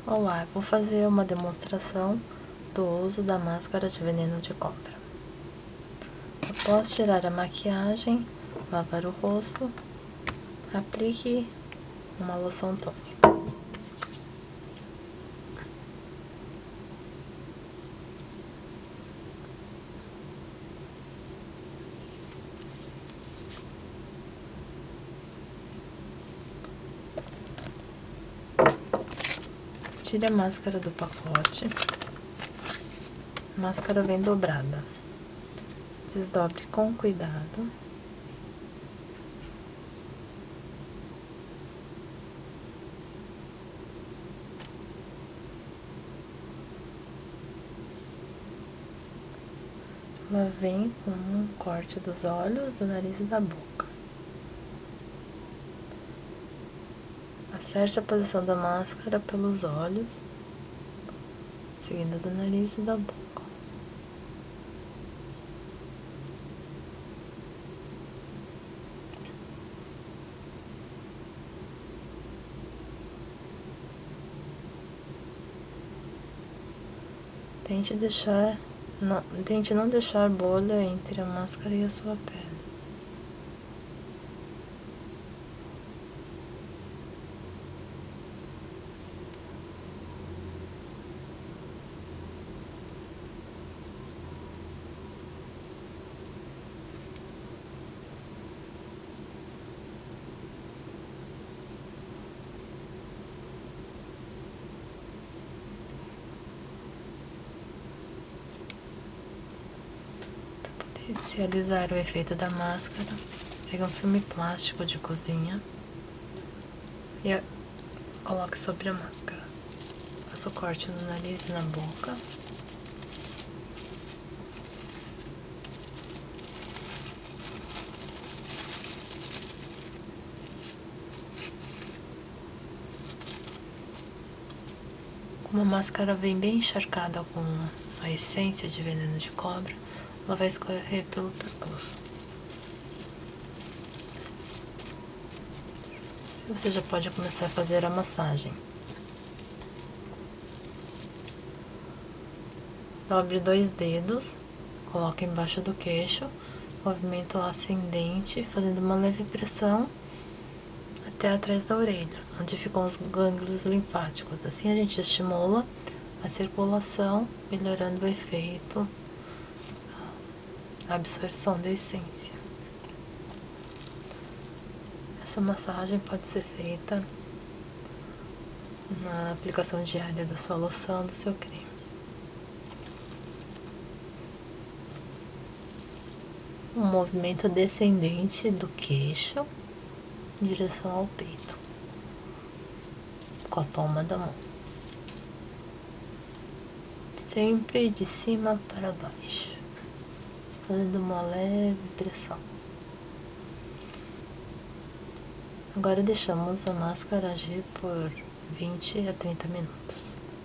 Olá, vou fazer uma demonstração do uso da máscara de veneno de cobra. Após tirar a maquiagem, lavar o rosto, aplique uma loção tônica. Tire a máscara do pacote. A máscara vem dobrada. Desdobre com cuidado. Ela vem com um corte dos olhos, do nariz e da boca. Acerte a posição da máscara pelos olhos, seguindo do nariz e da boca. Tente não deixar bolha entre a máscara e a sua pele. Potencializar o efeito da máscara, pega um filme plástico de cozinha e coloque sobre a máscara. Faça o corte no nariz e na boca. Como a máscara vem bem encharcada com a essência de veneno de cobra, ela vai escorrer pelo pescoço. Você já pode começar a fazer a massagem. Dobre 2 dedos, coloque embaixo do queixo, movimento ascendente, fazendo uma leve pressão até atrás da orelha, onde ficam os gânglios linfáticos. Assim a gente estimula a circulação, melhorando o efeito, a absorção da essência. Essa massagem pode ser feita na aplicação diária da sua loção, do seu creme. Um movimento descendente do queixo em direção ao peito, com a palma da mão. Sempre de cima para baixo, fazendo uma leve pressão. Agora deixamos a máscara agir por 20 a 30 minutos.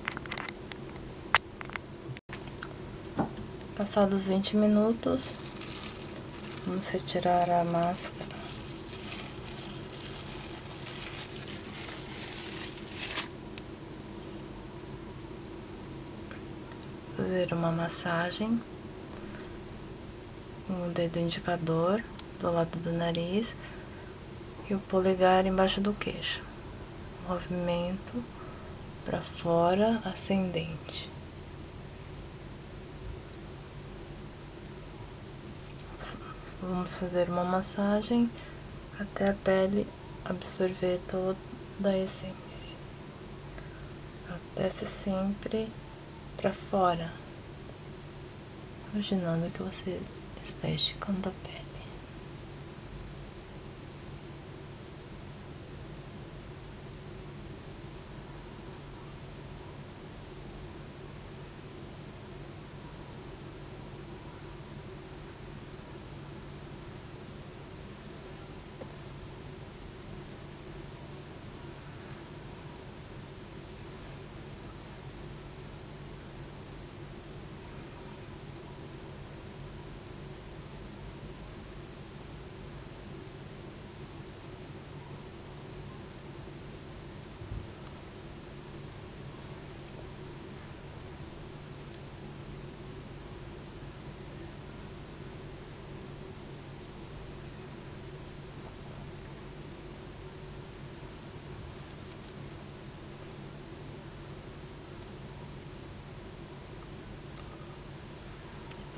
Passados 20 minutos, vamos retirar a máscara. Fazer uma massagem com o dedo indicador do lado do nariz e o polegar embaixo do queixo. Movimento para fora ascendente. Vamos fazer uma massagem até a pele absorver toda a essência. Desce sempre para fora, imaginando que você está esticando a pele.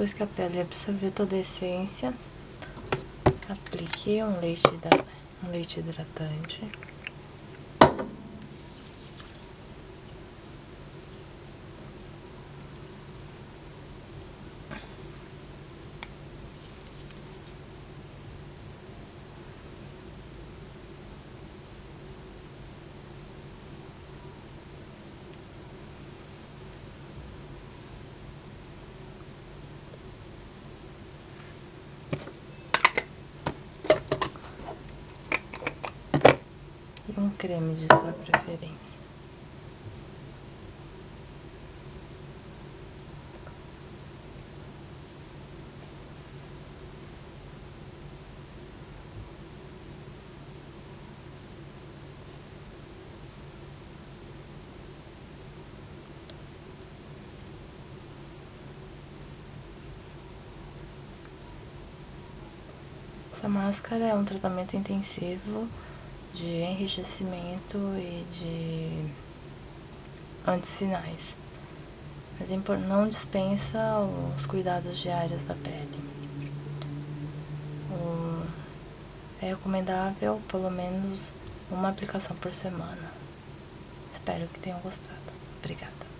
Depois que a pele absorver toda a essência, aplique um leite hidratante. E um creme de sua preferência. Essa máscara é um tratamento intensivo de enrijecimento e de antissinais, mas não dispensa os cuidados diários da pele. É recomendável pelo menos uma aplicação por semana. Espero que tenham gostado. Obrigada.